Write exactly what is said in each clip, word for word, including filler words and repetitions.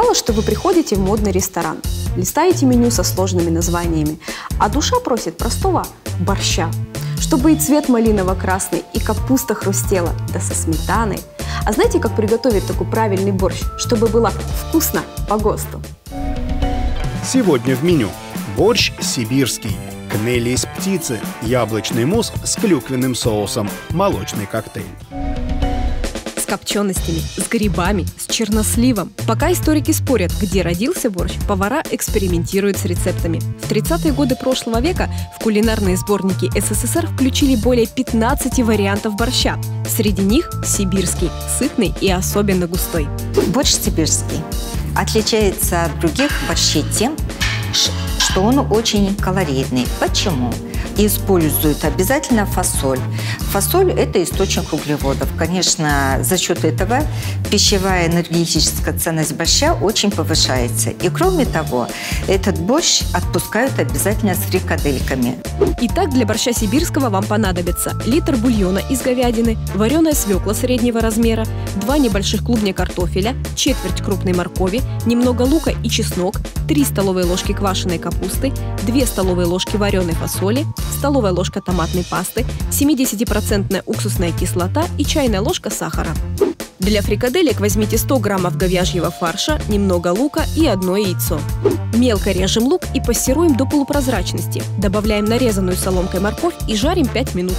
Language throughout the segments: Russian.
Бывало, что вы приходите в модный ресторан, листаете меню со сложными названиями, а душа просит простого борща, чтобы и цвет малиново-красный, и капуста хрустела, да со сметаной. А знаете, как приготовить такой правильный борщ, чтобы было вкусно по ГОСТу? Сегодня в меню борщ сибирский, кнели из птицы, яблочный мусс с клюквенным соусом, молочный коктейль. С копченостями, с грибами, с черносливом. Пока историки спорят, где родился борщ, повара экспериментируют с рецептами. В тридцатые годы прошлого века в кулинарные сборники СССР включили более пятнадцати вариантов борща. Среди них сибирский, сытный и особенно густой. Борщ сибирский отличается от других борщей тем, что он очень калорийный. Почему? Используют обязательно фасоль. Фасоль – это источник углеводов. Конечно, за счет этого пищевая энергетическая ценность борща очень повышается. И кроме того, этот борщ отпускают обязательно с фрикадельками. Итак, для борща сибирского вам понадобится литр бульона из говядины, вареная свекла среднего размера, два небольших клубня картофеля, четверть крупной моркови, немного лука и чеснок, три столовые ложки квашеной капусты, две столовые ложки вареной фасоли, столовая ложка томатной пасты, семидесятипроцентная уксусная кислота и чайная ложка сахара. Для фрикаделек возьмите сто граммов говяжьего фарша, немного лука и одно яйцо. Мелко режем лук и пассируем до полупрозрачности. Добавляем нарезанную соломкой морковь и жарим пять минут.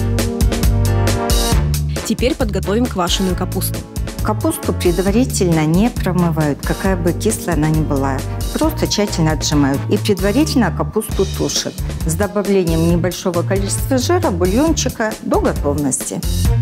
Теперь подготовим квашеную капусту. Капусту предварительно не промывают, какая бы кислая она ни была. Просто тщательно отжимают и предварительно капусту тушат с добавлением небольшого количества жира, бульончика до готовности.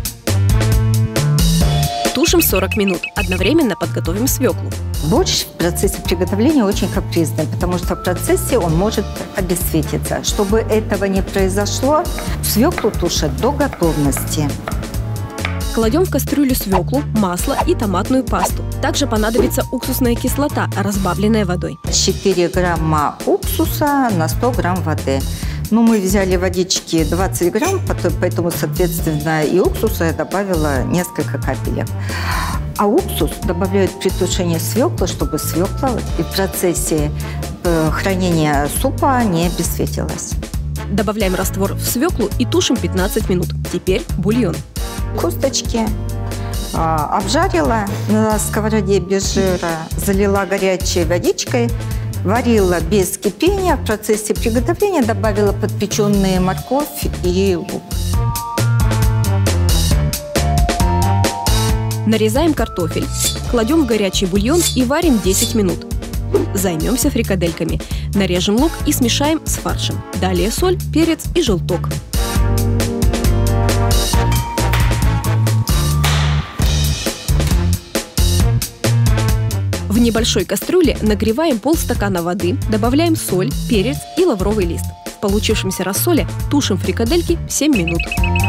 Тушим сорок минут. Одновременно подготовим свеклу. Борщ в процессе приготовления очень капризный, потому что в процессе он может обесцветиться. Чтобы этого не произошло, свеклу тушат до готовности. Кладем в кастрюлю свеклу, масло и томатную пасту. Также понадобится уксусная кислота, разбавленная водой. четыре грамма уксуса на сто грамм воды. Ну, мы взяли водички двадцать грамм, поэтому, соответственно, и уксуса я добавила несколько капелек. А уксус добавляют при тушении свеклы, чтобы свекла и в процессе хранения супа не обесцветилась. Добавляем раствор в свеклу и тушим пятнадцать минут. Теперь бульон. Косточки а, обжарила на сковороде без жира, залила горячей водичкой, варила без кипения. В процессе приготовления добавила подпеченные морковь и лук. Нарезаем картофель, кладем в горячий бульон и варим десять минут. Займемся фрикадельками. Нарежем лук и смешаем с фаршем. Далее соль, перец и желток. В небольшой кастрюле нагреваем полстакана воды, добавляем соль, перец и лавровый лист. В получившемся рассоле тушим фрикадельки семь минут.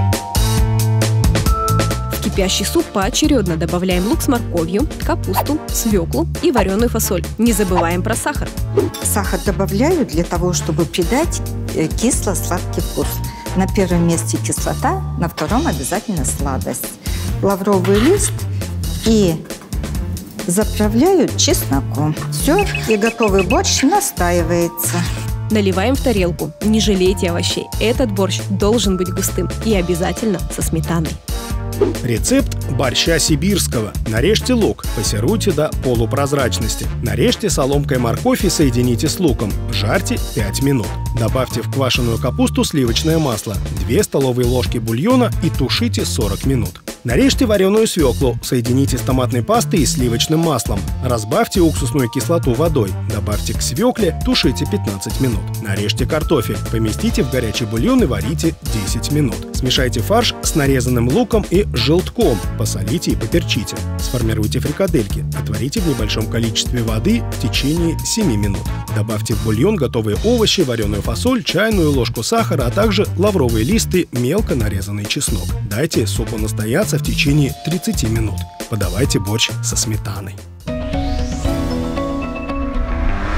В кипящий суп поочередно добавляем лук с морковью, капусту, свеклу и вареную фасоль. Не забываем про сахар. Сахар добавляю для того, чтобы придать кисло-сладкий вкус. На первом месте кислота, на втором обязательно сладость. Лавровый лист и заправляют чесноком. Все, и готовый борщ настаивается. Наливаем в тарелку. Не жалейте овощей. Этот борщ должен быть густым и обязательно со сметаной. Рецепт борща сибирского. Нарежьте лук, пассируйте до полупрозрачности. Нарежьте соломкой морковь и соедините с луком. Жарьте пять минут. Добавьте в квашеную капусту сливочное масло, две столовые ложки бульона и тушите сорок минут. Нарежьте вареную свеклу, соедините с томатной пастой и сливочным маслом. Разбавьте уксусную кислоту водой, добавьте к свекле, тушите пятнадцать минут. Нарежьте картофель, поместите в горячий бульон и варите десять минут. Смешайте фарш с нарезанным луком и желтком, посолите и поперчите. Сформируйте фрикадельки, отварите в небольшом количестве воды в течение семи минут. Добавьте в бульон готовые овощи, вареную фасоль, чайную ложку сахара, а также лавровые листы, мелко нарезанный чеснок. Дайте супу настояться в течение тридцати минут. Подавайте борщ со сметаной.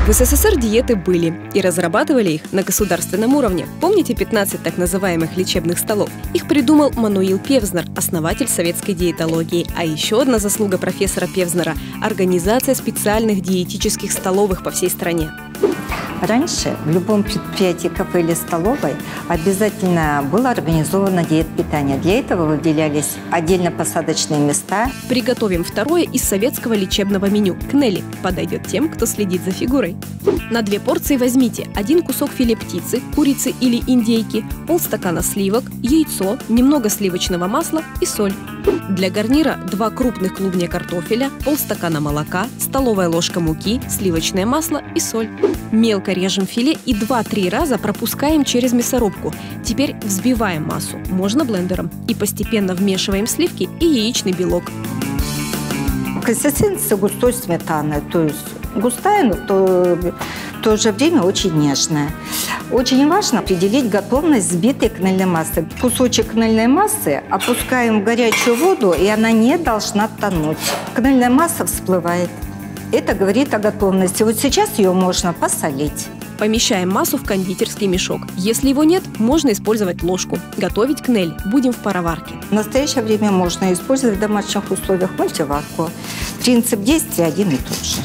В СССР диеты были, и разрабатывали их на государственном уровне. Помните пятнадцать так называемых лечебных столов? Их придумал Мануил Певзнер, основатель советской диетологии. А еще одна заслуга профессора Певзнера – организация специальных диетических столовых по всей стране. Раньше в любом предприятии, кафе или столовой обязательно было организовано диет-питание. Для этого выделялись отдельно посадочные места. Приготовим второе из советского лечебного меню – кнели. Подойдет тем, кто следит за фигурой. На две порции возьмите один кусок филе птицы, курицы или индейки, полстакана сливок, яйцо, немного сливочного масла и соль. Для гарнира два крупных клубня картофеля, полстакана молока, столовая ложка муки, сливочное масло и соль. Мелко режем филе и два-три раза пропускаем через мясорубку. Теперь взбиваем массу, можно блендером, и постепенно вмешиваем сливки и яичный белок. Консистенция густой сметаны, то есть густая, но в то, в то же время очень нежная. Очень важно определить готовность взбитой кнельной массы. Кусочек кнельной массы опускаем в горячую воду, и она не должна тонуть. Кнельная масса всплывает. Это говорит о готовности. Вот сейчас ее можно посолить. Помещаем массу в кондитерский мешок. Если его нет, можно использовать ложку. Готовить кнель будем в пароварке. В настоящее время можно использовать в домашних условиях мультиварку. Принцип действия один и тот же.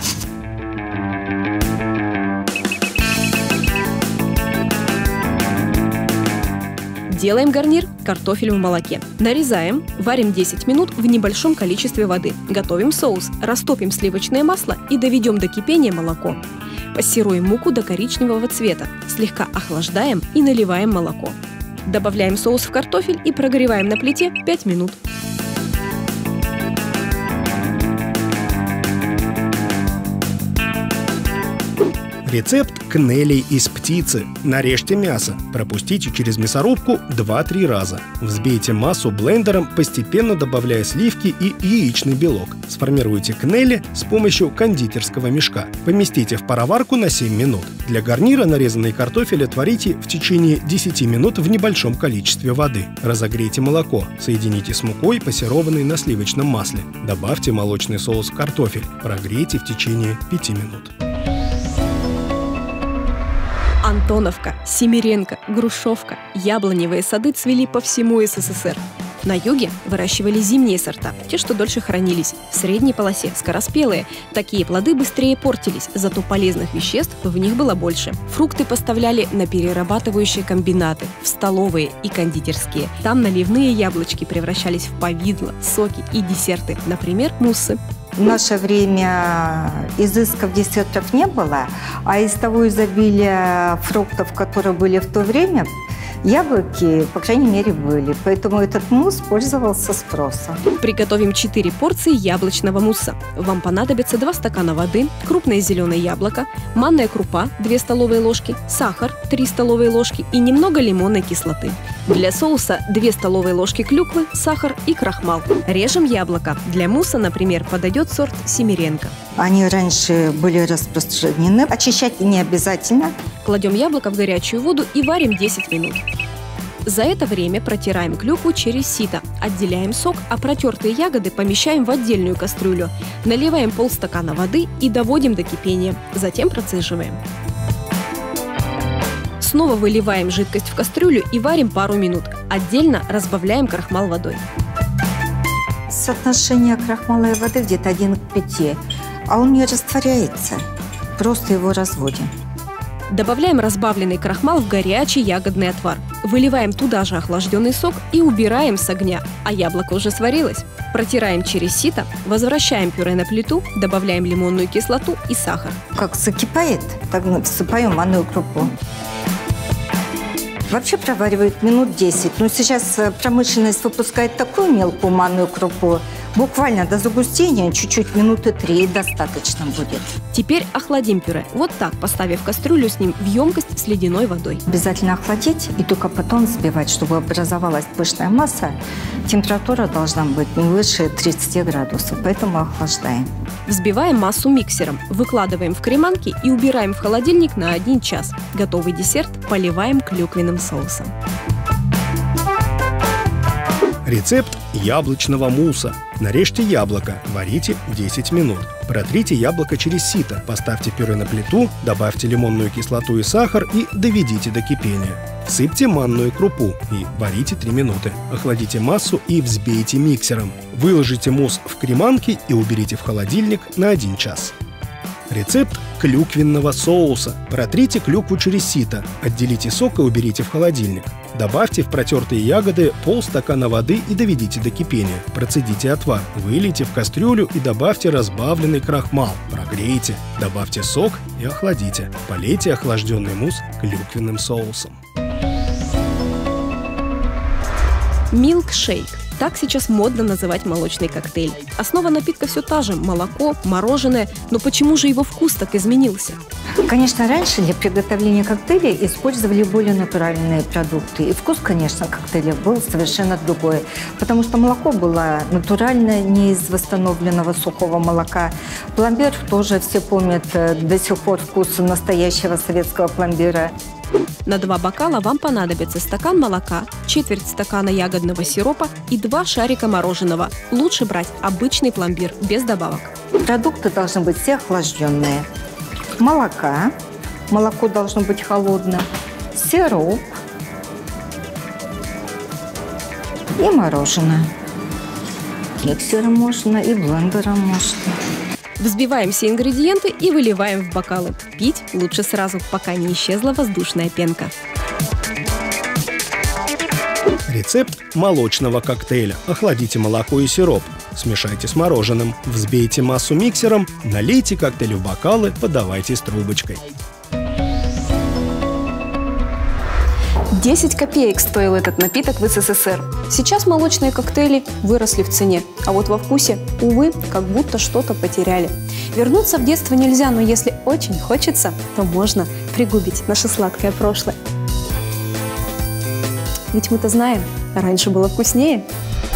Делаем гарнир – картофель в молоке. Нарезаем, варим десять минут в небольшом количестве воды. Готовим соус, растопим сливочное масло и доведем до кипения молоко. Пассируем муку до коричневого цвета, слегка охлаждаем и наливаем молоко. Добавляем соус в картофель и прогреваем на плите пять минут. Рецепт кнелей из птицы. Нарежьте мясо, пропустите через мясорубку два-три раза. Взбейте массу блендером, постепенно добавляя сливки и яичный белок. Сформируйте кнели с помощью кондитерского мешка. Поместите в пароварку на семь минут. Для гарнира нарезанный картофель отварите в течение десяти минут в небольшом количестве воды. Разогрейте молоко, соедините с мукой, пассерованной на сливочном масле. Добавьте молочный соус в картофель, прогрейте в течение пяти минут. Антоновка, Семеренко, Грушевка, яблоневые сады цвели по всему СССР. На юге выращивали зимние сорта, те, что дольше хранились. В средней полосе скороспелые. Такие плоды быстрее портились, зато полезных веществ в них было больше. Фрукты поставляли на перерабатывающие комбинаты, в столовые и кондитерские. Там наливные яблочки превращались в повидло, соки и десерты, например, муссы. В наше время изысков десертов не было, а из того изобилия фруктов, которые были в то время, яблоки, по крайней мере, были. Поэтому этот мусс пользовался спросом. Приготовим четыре порции яблочного мусса. Вам понадобится два стакана воды, крупное зеленое яблоко, манная крупа две столовые ложки, сахар три столовые ложки и немного лимонной кислоты. Для соуса две столовые ложки клюквы, сахар и крахмал. Режем яблоко. Для мусса, например, подойдет сорт Семеренко. Они раньше были распространены. Очищать не обязательно. Кладем яблоко в горячую воду и варим десять минут. За это время протираем клюкву через сито, отделяем сок, а протертые ягоды помещаем в отдельную кастрюлю. Наливаем полстакана воды и доводим до кипения. Затем процеживаем. Снова выливаем жидкость в кастрюлю и варим пару минут. Отдельно разбавляем крахмал водой. Соотношение крахмала и воды где-то один к пяти, а он не растворяется. Просто его разводим. Добавляем разбавленный крахмал в горячий ягодный отвар. Выливаем туда же охлажденный сок и убираем с огня, а яблоко уже сварилось. Протираем через сито, возвращаем пюре на плиту, добавляем лимонную кислоту и сахар. Как закипает, так всыпаем манную крупу. Вообще проваривают минут десять, но сейчас промышленность выпускает такую мелкую манную крупу, буквально до загустения чуть-чуть минуты три достаточно будет. Теперь охладим пюре. Вот так, поставив кастрюлю с ним в емкость с ледяной водой. Обязательно охладить и только потом взбивать, чтобы образовалась пышная масса. Температура должна быть не выше тридцати градусов, поэтому охлаждаем. Взбиваем массу миксером, выкладываем в креманки и убираем в холодильник на один час. Готовый десерт поливаем клюквенным соусом. Рецепт яблочного мусса. Нарежьте яблоко, варите десять минут. Протрите яблоко через сито, поставьте пюре на плиту, добавьте лимонную кислоту и сахар и доведите до кипения. Всыпьте манную крупу и варите три минуты. Охладите массу и взбейте миксером. Выложите мусс в креманки и уберите в холодильник на один час. Рецепт клюквенного соуса. Протрите клюкву через сито, отделите сок и уберите в холодильник. Добавьте в протертые ягоды полстакана воды и доведите до кипения. Процедите отвар, вылейте в кастрюлю и добавьте разбавленный крахмал. Прогрейте, добавьте сок и охладите. Полейте охлажденный мусс клюквенным соусом. Милкшейк. Так сейчас модно называть молочный коктейль. Основа напитка все та же – молоко, мороженое. Но почему же его вкус так изменился? Конечно, раньше для приготовления коктейля использовали более натуральные продукты. И вкус, конечно, коктейля был совершенно другой. Потому что молоко было натуральное, не из восстановленного сухого молока. Пломбир тоже все помнят до сих пор вкус настоящего советского пломбира. На два бокала вам понадобится стакан молока, четверть стакана ягодного сиропа и два шарика мороженого. Лучше брать обычный пломбир, без добавок. Продукты должны быть все охлажденные. Молока. Молоко должно быть холодным. Сироп. И мороженое. Миксером можно и блендером можно. Взбиваем все ингредиенты и выливаем в бокалы. Пить лучше сразу, пока не исчезла воздушная пенка. Рецепт молочного коктейля. Охладите молоко и сироп. Смешайте с мороженым. Взбейте массу миксером. Налейте коктейль в бокалы. Подавайте с трубочкой. десять копеек стоил этот напиток в эс эс эс эр. Сейчас молочные коктейли выросли в цене, а вот во вкусе, увы, как будто что-то потеряли. Вернуться в детство нельзя, но если очень хочется, то можно пригубить наше сладкое прошлое. Ведь мы-то знаем, раньше было вкуснее.